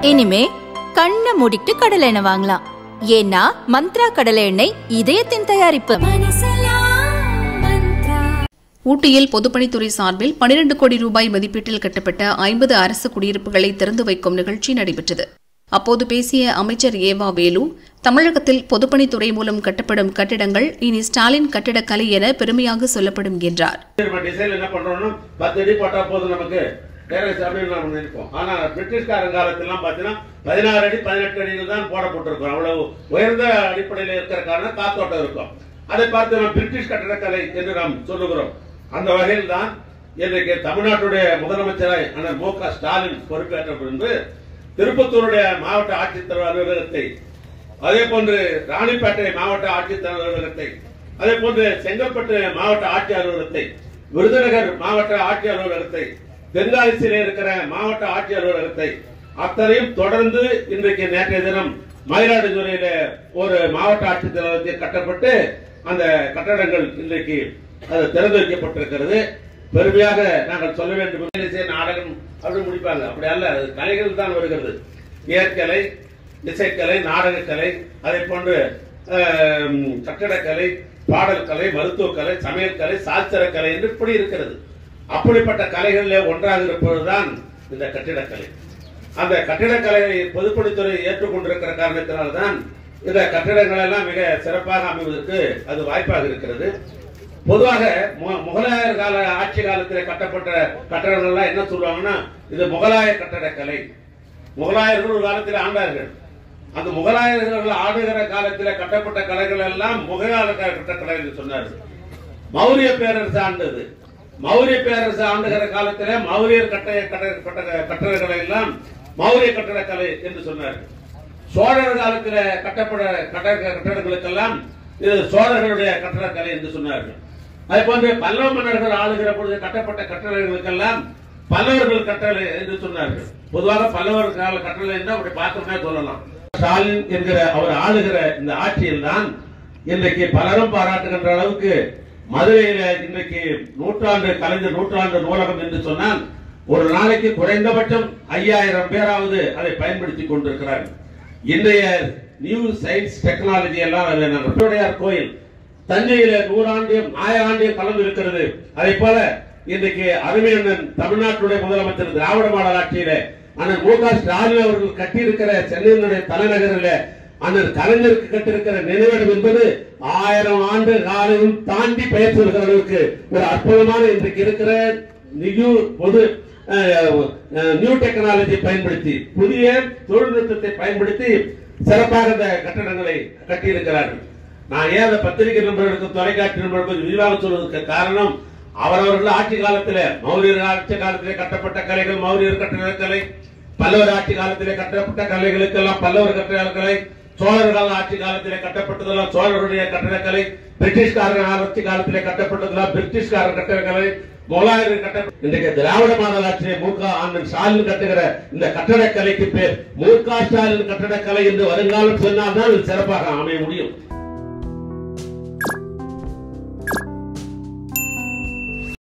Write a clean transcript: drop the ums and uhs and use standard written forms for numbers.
இனிமே கண்ணை மூடிட்டு கடலை எண்ணெய் வாங்கலாம். ஏன்னா மந்த்ரா கடலை எண்ணெய் இதயத்தின் தயாரிப்பு. ஊட்டியில் பொதுப்பணித்துறை சார்பில் 12 கோடி ரூபாய் மதிப்பீட்டில் கட்டப்பட்ட 50 அரசு குடியிருப்புகளை திறந்து வைக்கும் நிகழ்ச்சி நடைபெற்றது. அப்போது பேசிய அமைச்சர் ஏவா வேலு, தமிழகத்தில் பொதுப்பணித்துறை மூலம் கட்டப்படும் கட்டிடங்கள் இனி ஸ்டாலின் கட்டிடக்கலை என பெருமையாக சொல்லப்படும் என்றார். ஆனா பிரிட்டிஷ்காரன் காலத்திலாம் பாத்தீங்கன்னா 16 அடி 18 அடியில் தான் போடப்பட்டிருக்கும். அவ்வளவு உயர்ந்த அடிப்படையில் இருக்கிற காரணம் காத்தோட்டம் இருக்கும். அதை பார்த்து நாம் பிரிட்டிஷ் கட்டிடக்கலை என்று நாம் சொல்லுகிறோம். அந்த வகையில் தான் இன்றைக்கு தமிழ்நாட்டுடைய முதலமைச்சராய் அண்ணன் மு.க. ஸ்டாலின் பொறுப்பேற்ற பின்பு திருப்பத்தூருடைய மாவட்ட ஆட்சித்தலைவர் அலுவலகத்தை, அதே போன்று ராணிப்பேட்டை மாவட்ட ஆட்சித்தலைவர் அலுவலகத்தை, அதே போன்று செங்கல்பட்டு மாவட்ட ஆட்சி அலுவலகத்தை, விருதுநகர் மாவட்ட ஆட்சி அலுவலகத்தை, தென்காசியில் இருக்கிற மாவட்ட ஆட்சி அலுவலகத்தை அத்தனையும் தொடர்ந்து இன்றைக்கு நேற்றைய தினம் மயிலாடுதுறையில ஒரு மாவட்ட ஆட்சித்தலைவரத்தை கட்டப்பட்டு அந்த கட்டடங்கள் இன்றைக்கு அது திறந்து வைக்கப்பட்டிருக்கிறது. பெருமையாக நாங்கள் சொல்ல வேண்டும். நாடகம் அப்படி முடிப்பாங்க, அப்படி அல்ல, அது கலைகள் தான் வருகிறது. இயற்கலை, இசைக்கலை, நாடகக்கலை, அதே போன்று கட்டடக்கலை, பாடல் கலை, மருத்துவக்கலை, சமையல் கலை, சாஸ்திரக்கலை என்று இப்படி இருக்கிறது. அப்படிப்பட்ட கலைகளில் ஒன்றாக இருப்பதுதான் இந்த கட்டிடக்கலை. அந்த கட்டிடக்கலையை பொதுப்பணித்துறை ஏற்றுக்கொண்டிருக்கிற காரணத்தினால்தான் இந்த கட்டிடங்கள் எல்லாம் மிக சிறப்பாக அமைவதற்கு அது வாய்ப்பாக இருக்கிறது. பொதுவாக முகலாயர் கால ஆட்சி காலத்தில் கட்டப்பட்ட கட்டடங்கள்லாம் என்ன சொல்லுவாங்கன்னா, இது முகலாய கட்டடக்கலை. முகலாயர்கள் ஒரு காலத்தில் ஆண்டார்கள். அந்த முகலாயர்கள் ஆடுகிற காலத்தில் கட்டப்பட்ட கலைகள் எல்லாம் முகலாய கட்டக்கலை என்று சொன்னார்கள். மௌரிய பேரரசு ஆண்டது. மௌரிய பேரரசு ஆண்டுகிற காலத்தில் மௌரியர் கட்டடங்களை எல்லாம் மௌரிய கட்டடக்கலை என்று சொன்னார்கள். சோழர் காலத்தில் கட்டப்பட்ட கட்டடங்களுக்கெல்லாம் இது சோழர்களுடைய கட்டடக்கலை என்று சொன்னார்கள். அதே போன்று பல்லவ மன்னர்கள் ஆளுகிற பொழுது கட்டப்பட்ட கட்டடங்களுக்கெல்லாம் பல்லவர்கள் கட்டளை என்று சொன்னார்கள். பொதுவாக பல்லவர் கால கட்டளை என்று அப்படி பார்த்தோம்னா சொல்லலாம். ஸ்டாலின் என்கிற அவர் ஆளுகிற இந்த ஆட்சியில் தான் இன்றைக்கு பலரும் பாராட்டுகின்ற அளவுக்கு மதுரையில இன்றைக்கு கலைஞர் நூற்றாண்டு நூலகம் என்று சொன்னால் ஒரு நாளைக்கு குறைந்தபட்சம் 5000 பேராவது அதை பயன்படுத்திக் கொண்டிருக்கிறார்கள். இன்றைய நியூ சயின்ஸ் டெக்னாலஜி எல்லாம் கோயில் தஞ்சையில 100 ஆண்டு 1000 ஆண்டு கலந்து இருக்கிறது. அதே போல இன்றைக்கு அருமையண்ணன் தமிழ்நாட்டுடைய முதலமைச்சர் திராவிட மாடல் ஆட்சியில அண்ணன் மு.க. ஸ்டாலின் அவர்கள் கட்டியிருக்கிற சென்னையினுடைய தலைநகரில் அண்ணன் கலைஞருக்கு கட்டிருக்கிற நினைவிடம் என்பது 1000 ஆண்டு காலம் தாண்டி பெயர் சொல்கிற அளவுக்கு ஒரு அற்புதமான இன்றைக்கு இருக்கிற நியூ டெக்னாலஜி பயன்படுத்தி, புதிய தொழில்நுட்பத்தை பயன்படுத்தி சிறப்பாக இந்த கட்டடங்களை கட்டியிருக்கிறார்கள். நான் ஏன் பத்திரிகை நண்பர்களுக்கு, தொலைக்காட்சி நண்பர்களுக்கு விரிவாக சொல்வதற்கு காரணம், அவரவர்கள் ஆட்சி காலத்தில் மௌரியர் ஆட்சி காலத்திலே கட்டப்பட்ட கலைகள் மௌரியர் கட்டடக்கலை, பல்லவர் ஆட்சி காலத்திலே கட்டப்பட்ட கலைகளுக்கெல்லாம் பல்லவர் கட்டடக்கலை, சோழர்கள் ஆட்சி காலத்திலே கட்டப்பட்டதெல்லாம் சோழருடைய கட்டடக்கலை, பிரிட்டிஷ்காரர் ஆட்சி காலத்திலே கட்டப்பட்டதெல்லாம் பிரிட்டிஷ்காரர் கட்டடக்கலை, முகலாயர்கள் கட்ட இன்றைக்கு திராவிட மாடல் ஆட்சியை மு.க. ஸ்டாலின் கட்டுகிற இந்த கட்டடக்கலைக்கு பேர் மு.க. ஸ்டாலின் கட்டடக்கலை என்று வருங்காலம் சொன்னால்தான் சிறப்பாக அமைய முடியும்.